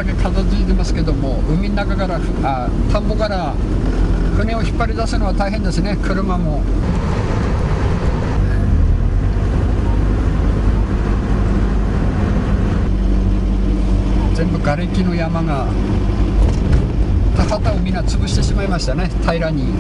だけ片付いてますけども、海の中から田んぼから船を引っ張り出すのは大変ですね。車も全部瓦礫の山が田畑をみんな潰してしまいましたね、平らに。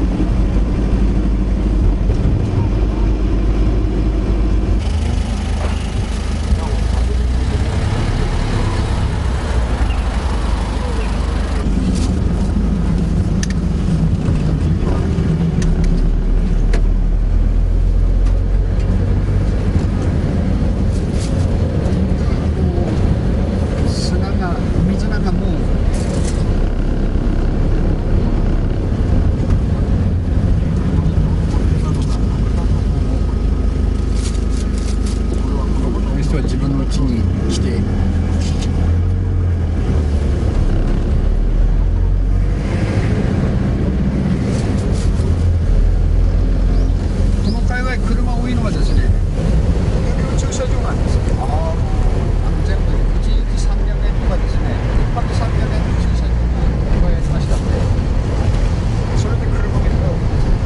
自分の家に来てこの界隈車多いのはですね、有料駐車場なんですよ。全部一日300円とかですね、一泊300円の駐車場もいっぱいありましたので、それで車がいっぱい多いんですよ。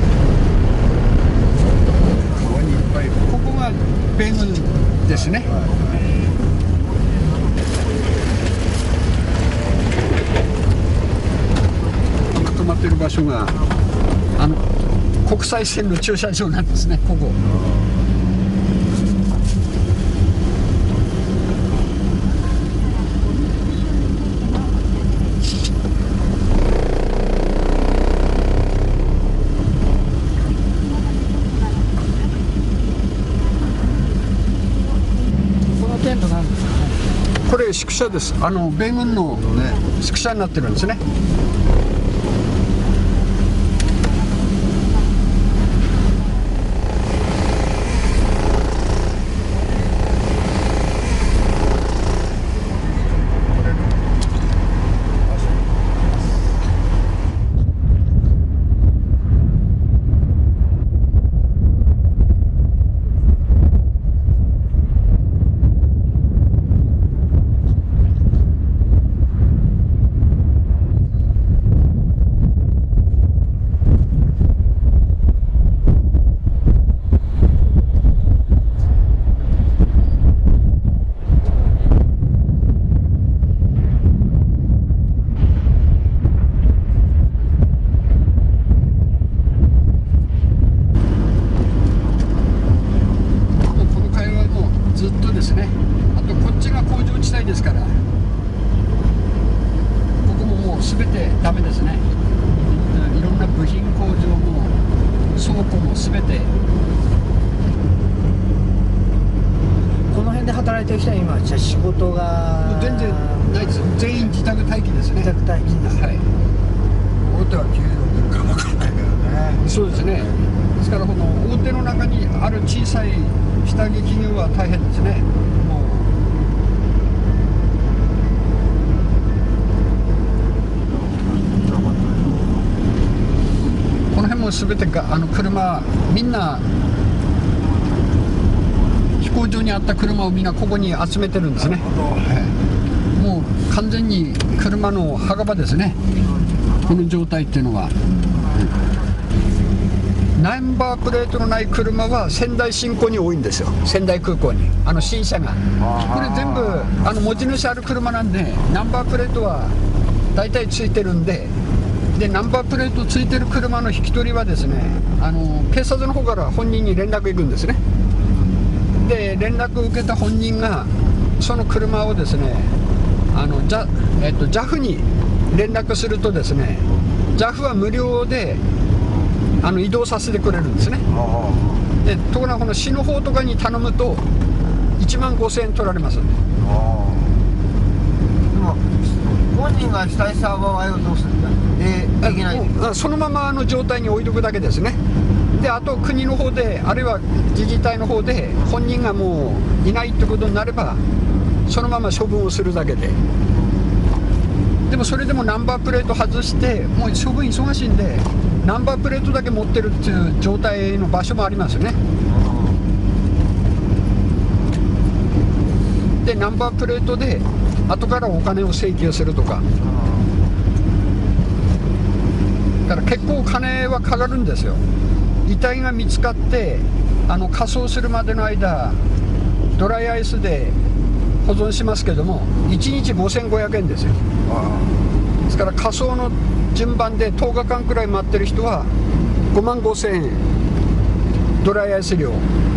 川にいっぱい、ここが米軍ですね。止まってる場所が国際線の駐車場なんですね、ここ。このテントなんですかね。これ宿舎です。米軍の宿舎になってるんですね。ですから、ここももう全てダメですね。いろんな部品工場も倉庫も全て。 この辺で働いてる人は今じゃあ仕事が全然ないです。全員自宅待機ですね。 自宅待機です。 はい。 大手は給料かもわかんないけどね。 そうですね。ですからこの大手の中にある小さい下着企業は大変ですね。もうこの辺も全てが車みんな飛行場にあった車をみんなここに集めてるんですね。はい、もう完全に車の墓場ですね、この状態っていうのは。ナンバープレートのない車は仙台新港に多いんですよ。仙台空港に新車がこれ全部持ち主ある車なんで、ナンバープレートは大体ついてるんで、ナンバープレートついてる車の引き取りはですね、警察の方から本人に連絡行くんですね。で連絡を受けた本人がその車をですねJAF に連絡するとですね、 JAF は無料で移動させてくれるんですね。でところがこの市の方とかに頼むと1万5000円取られます。でも本人が被災した場合はどうするんだできないんだ。 そのままの状態に置いとくだけですね。であと国の方であるいは自治体の方で本人がもういないってことになればそのまま処分をするだけで。でもそれでもナンバープレート外してもう処分忙しいんでナンバープレートだけ持ってるっていう状態の場所もありますよね。 でナンバープレートで後からお金を請求するとか、だから結構お金はかかるんですよ。遺体が見つかって火葬するまでの間ドライアイスで保存しますけども、1日5500円ですよ。ですから火葬の順番で10日間くらい待ってる人は5万5000円ドライアイス料。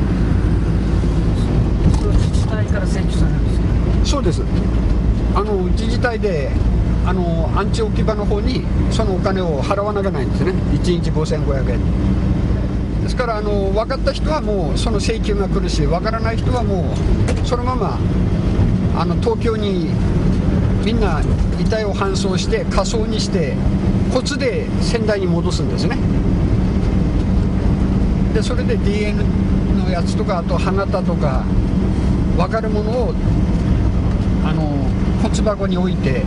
それは自治体から請求されるんですか？ そうです。自治体で安置置き場の方にそのお金を払わなきゃないんですね。1日5500円ですから、分かった人はもうその請求が来るし、分からない人はもうそのまま東京にみんな遺体を搬送して火葬にして骨で仙台に戻すんですね。でそれで DNA のやつとか、あと歯型とか分かるものを骨箱に置いて、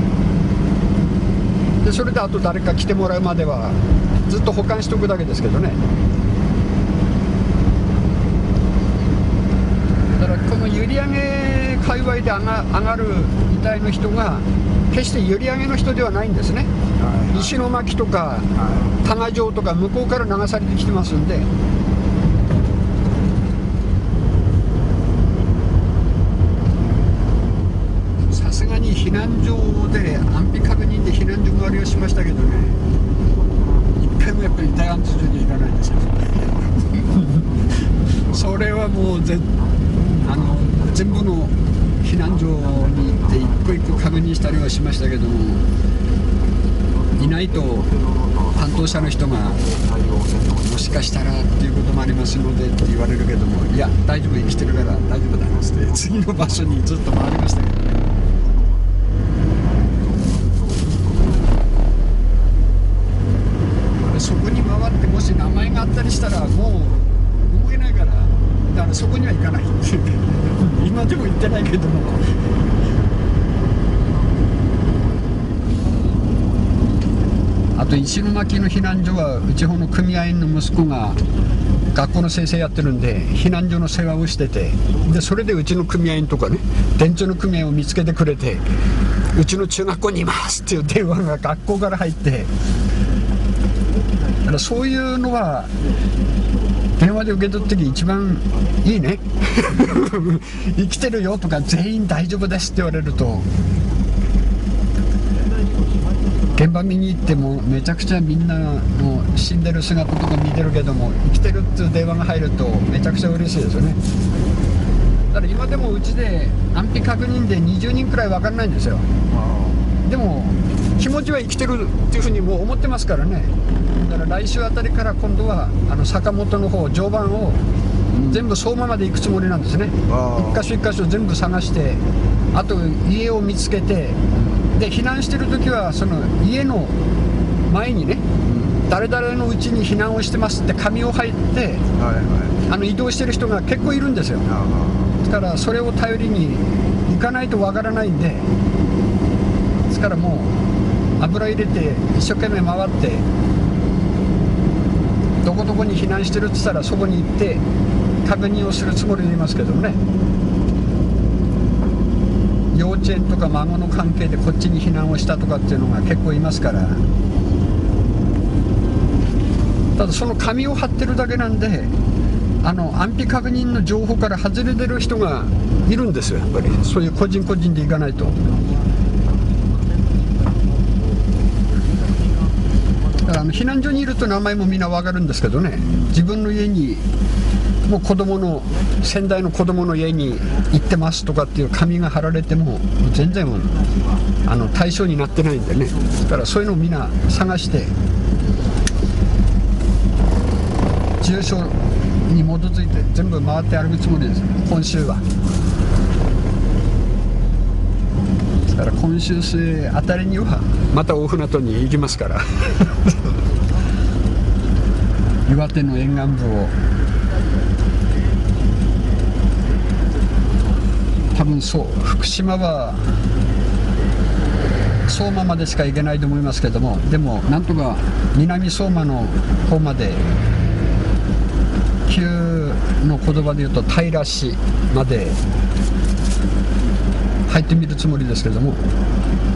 でそれであと誰か来てもらうまではずっと保管しておくだけですけどね。だからこの閖上界隈で上がる遺体の人が決して閖上の人ではないんですね。石巻とか多賀城とか向こうから流されてきてますんで。さすがに避難所で安否確認で避難所回りをしましたけどね、一回もやっぱり遺体安置所には行かないんですよ。それはもう全部の避難所に行って一個一個確認したりはしましたけども、いないと担当者の人がもしかしたらっていうこともありますのでって言われるけども、いや大丈夫、生きてるから大丈夫だなって次の場所にずっと回りましたけどね。そこに回ってもし名前があったりしたらもう動けないから、だからそこには行かない今でも行ってないけども。あと石巻の避難所はうちほの組合員の息子が学校の先生やってるんで避難所の世話をしてて、でそれでうちの組合員とかね、電柱の組合を見つけてくれて、うちの中学校にいますっていう電話が学校から入って、だからそういうのは電話で受け取るとき一番いいね生きてるよとか全員大丈夫ですって言われると、現場見に行ってもめちゃくちゃみんなの死んでる姿とか見てるけども、生きてるっていう電話が入るとめちゃくちゃ嬉しいですよね。だから今でもうちで安否確認で20人くらい分かんないんですよ。でも気持ちは生きてるっていうふうにもう思ってますからね。だから来週あたりから今度は坂本の方常磐を全部相馬まで行くつもりなんですね。一箇所一箇所全部探して、あと家を見つけて、で避難してる時はその家の前にね、誰々のうちに避難をしてますって紙を入って、移動してる人が結構いるんですよ。だからそれを頼りに行かないとわからないんで、ですからもう油入れて一生懸命回って、どこどこに避難してるって言ったらそこに行って確認をするつもりでいますけどね。幼稚園とか孫の関係でこっちに避難をしたとかっていうのが結構いますから。ただその紙を貼ってるだけなんで、安否確認の情報から外れてる人がいるんですよ。やっぱりそういう個人個人で行かないと。だから避難所にいると名前もみんな分かるんですけどね、自分の家にもう仙台の子供の家に行ってますとかっていう紙が貼られても全然対象になってないんでね。だからそういうのをみんな探して住所に基づいて全部回って歩くつもりです、今週は。ですから今週末あたりにはまた大船渡に行きますから岩手の沿岸部を多分福島は相馬までしか行けないと思いますけども、でもなんとか南相馬の方まで、旧の言葉で言うと平市まで入ってみるつもりですけども。